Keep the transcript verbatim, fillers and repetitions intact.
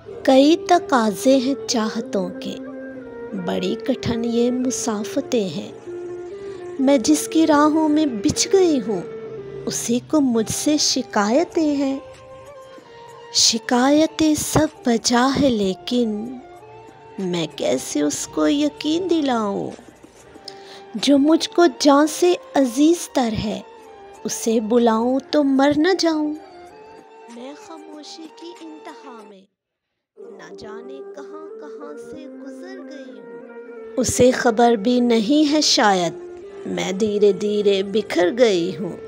कई तकाज़े हैं चाहतों के, बड़ी कठिन ये मुसाफ़तें हैं। मैं जिसकी राहों में बिछ गई हूँ, उसी को मुझसे शिकायतें हैं। शिकायतें सब बजा है, लेकिन मैं कैसे उसको यकीन दिलाऊं। जो मुझको जान से अजीज़ तर है, उसे बुलाऊं तो मर न जाऊं। मैं खामोशी की इंतहा में न जाने कहां कहां से गुजर गई हूँ। उसे खबर भी नहीं है शायद, मैं धीरे धीरे बिखर गई हूँ।